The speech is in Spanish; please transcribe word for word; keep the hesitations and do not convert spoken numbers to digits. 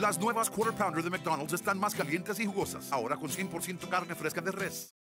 Las nuevas Quarter Pounder de McDonald's están más calientes y jugosas. Ahora con cien por ciento carne fresca de res.